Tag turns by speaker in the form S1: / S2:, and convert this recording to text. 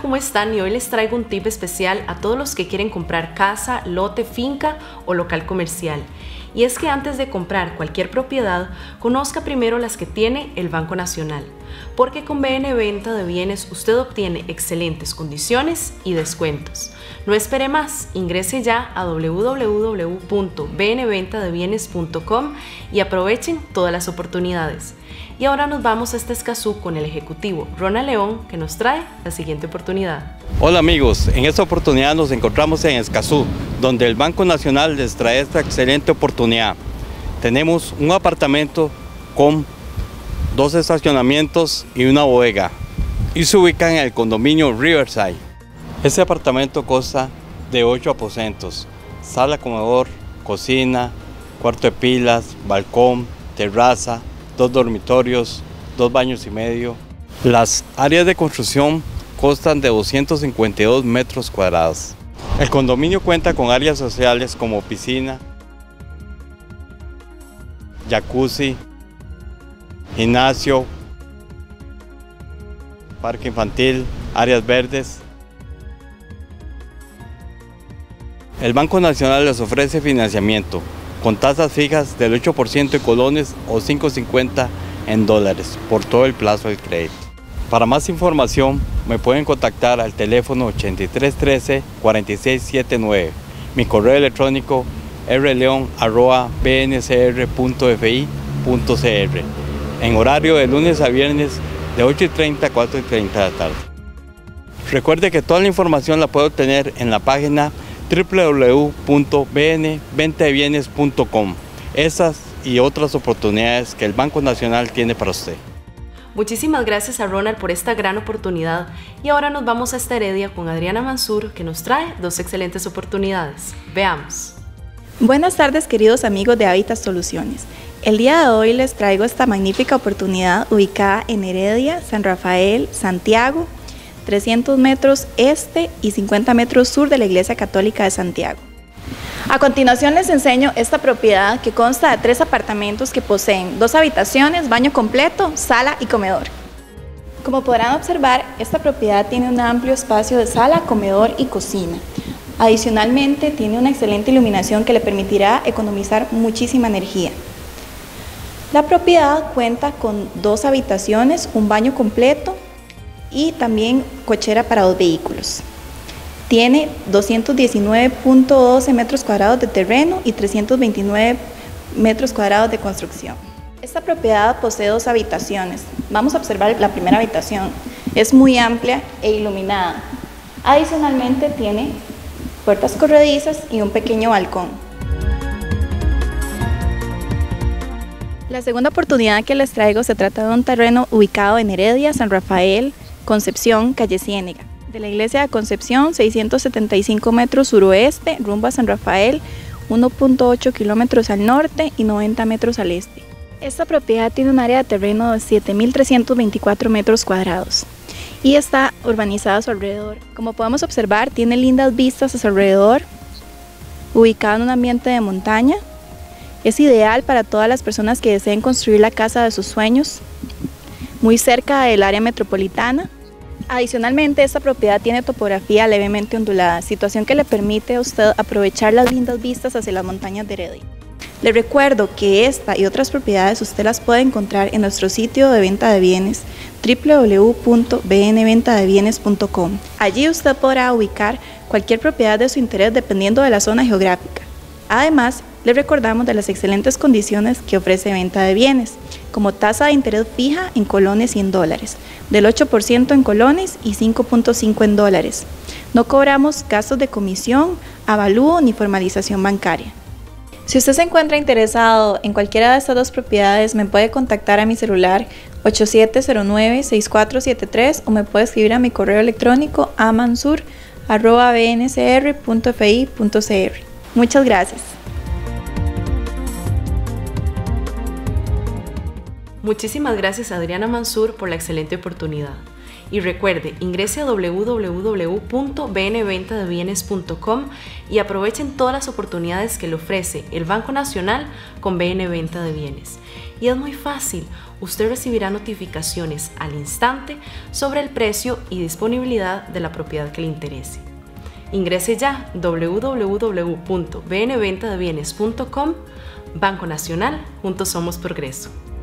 S1: ¿cómo están? Y hoy les traigo un tip especial a todos los que quieren comprar casa, lote, finca o local comercial. Y es que antes de comprar cualquier propiedad, conozca primero las que tiene el Banco Nacional, porque con BN Venta de Bienes usted obtiene excelentes condiciones y descuentos. No espere más, ingrese ya a www.bnventadebienes.com y aprovechen todas las oportunidades. Y ahora nos vamos a Escazú con el ejecutivo Ronald León, que nos trae la siguiente oportunidad.
S2: Hola amigos, en esta oportunidad nos encontramos en Escazú, donde el Banco Nacional les trae esta excelente oportunidad. Tenemos un apartamento con 2 estacionamientos y una bodega, y se ubica en el condominio Riverside. Este apartamento consta de 8 aposentos, sala, comedor, cocina, cuarto de pilas, balcón, terraza, 2 dormitorios, 2 baños y medio. Las áreas de construcción constan de 252 metros cuadrados. El condominio cuenta con áreas sociales como piscina, jacuzzi, gimnasio, parque infantil, áreas verdes. El Banco Nacional les ofrece financiamiento con tasas fijas del 8% en colones o 5.50 en dólares por todo el plazo del crédito. Para más información me pueden contactar al teléfono 8313-4679, mi correo electrónico rleon@bncr.fi.cr, en horario de lunes a viernes de 8:30 a 4:30 de la tarde. Recuerde que toda la información la puede obtener en la página www.bnventadebienes.com. Esas y otras oportunidades que el Banco Nacional tiene para usted.
S1: Muchísimas gracias a Ronald por esta gran oportunidad y ahora nos vamos hasta Heredia con Adriana Mansur, que nos trae 2 excelentes oportunidades. Veamos.
S3: Buenas tardes, queridos amigos de Hábitat Soluciones. El día de hoy les traigo esta magnífica oportunidad ubicada en Heredia, San Rafael, Santiago, 300 metros este y 50 metros sur de la Iglesia Católica de Santiago. A continuación les enseño esta propiedad que consta de 3 apartamentos que poseen 2 habitaciones, baño completo, sala y comedor. Como podrán observar, esta propiedad tiene un amplio espacio de sala, comedor y cocina. Adicionalmente, tiene una excelente iluminación que le permitirá economizar muchísima energía. La propiedad cuenta con 2 habitaciones, un baño completo y también cochera para 2 vehículos. Tiene 219.12 metros cuadrados de terreno y 329 metros cuadrados de construcción. Esta propiedad posee 2 habitaciones. Vamos a observar la primera habitación. Es muy amplia e iluminada. Adicionalmente tiene puertas corredizas y un pequeño balcón. La segunda oportunidad que les traigo se trata de un terreno ubicado en Heredia, San Rafael, Concepción, calle Ciénega. De la iglesia de Concepción, 675 metros suroeste, rumbo a San Rafael, 1.8 kilómetros al norte y 90 metros al este. Esta propiedad tiene un área de terreno de 7.324 metros cuadrados y está urbanizada a su alrededor. Como podemos observar, tiene lindas vistas a su alrededor, ubicado en un ambiente de montaña. Es ideal para todas las personas que deseen construir la casa de sus sueños, muy cerca del área metropolitana. Adicionalmente, esta propiedad tiene topografía levemente ondulada, situación que le permite a usted aprovechar las lindas vistas hacia las montañas de Heredia. Le recuerdo que esta y otras propiedades usted las puede encontrar en nuestro sitio de venta de bienes www.bnventadebienes.com. Allí usted podrá ubicar cualquier propiedad de su interés dependiendo de la zona geográfica. Además, le recordamos de las excelentes condiciones que ofrece Venta de Bienes, como tasa de interés fija en colones y en dólares, del 8% en colones y 5.5 en dólares. No cobramos gastos de comisión, avalúo ni formalización bancaria. Si usted se encuentra interesado en cualquiera de estas 2 propiedades, me puede contactar a mi celular 8709-6473 o me puede escribir a mi correo electrónico a mansur@bncr.fi.cr. Muchas gracias.
S1: Muchísimas gracias a Adriana Mansur por la excelente oportunidad. Y recuerde, ingrese a www.bnventadebienes.com y aprovechen todas las oportunidades que le ofrece el Banco Nacional con BN Venta de Bienes. Y es muy fácil, usted recibirá notificaciones al instante sobre el precio y disponibilidad de la propiedad que le interese. Ingrese ya www.bnventadebienes.com. Banco Nacional, juntos somos progreso.